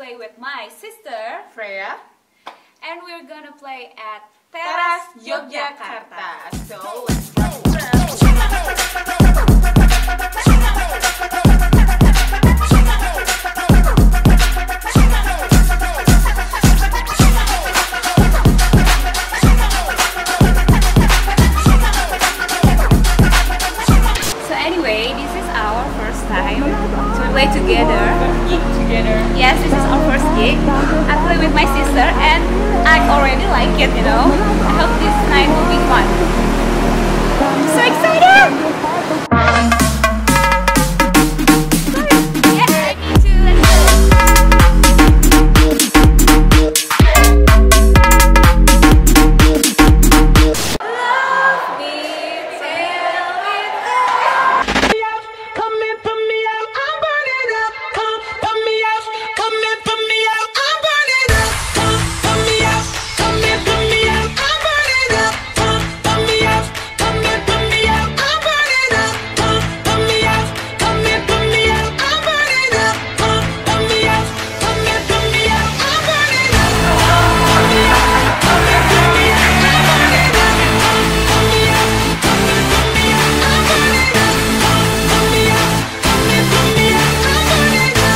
play with my sister Freya, and we're gonna play at Teras Teras Yogyakarta. Yogyakarta. So let's go. So anyway, this is our first time to play together. Gig together. Yes, this is our first gig. I play with my sister and I already like it, you know. I hope this night will be fun. I'm so excited! Yeah, me too, let's go! Love me till it Come and put me out, I'm burning up. Come put me out, come and put me out, I'm burning up. Come put me out, come and put me out, I'm burning up. Come put me out, come and put me out, I'm burning up. Come put me out, come and put me out, I'm burning up. Come put me out, come and put me out, I'm burning up. Put me out, come and put me out, I'm burning up. Put me out, come and put me out, I'm burning up. Put me out, come and put me out, I'm burning up.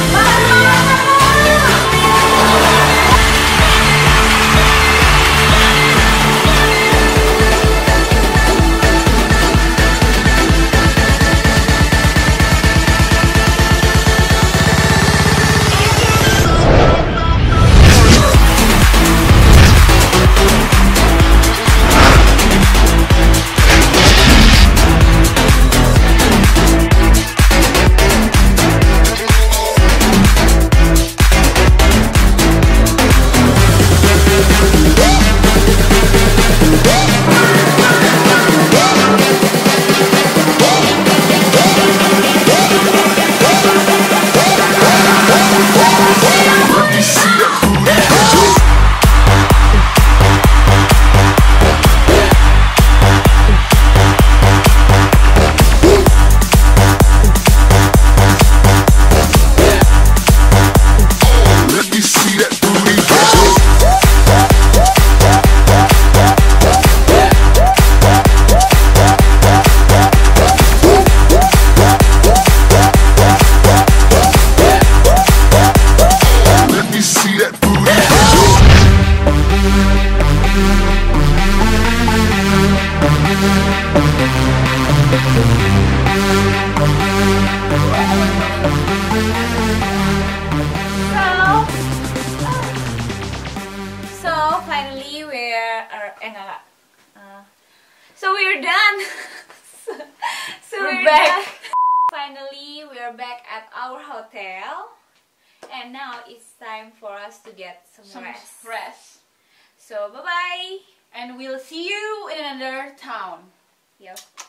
So finally we're done. We're back. Done. Finally we're back at our hotel, and now it's time for us to get some rest. So bye bye. And we'll see you in another town. Yep.